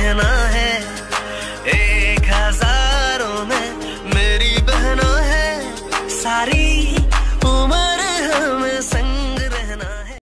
कहना है, 1000 में मेरी बहना है सारी।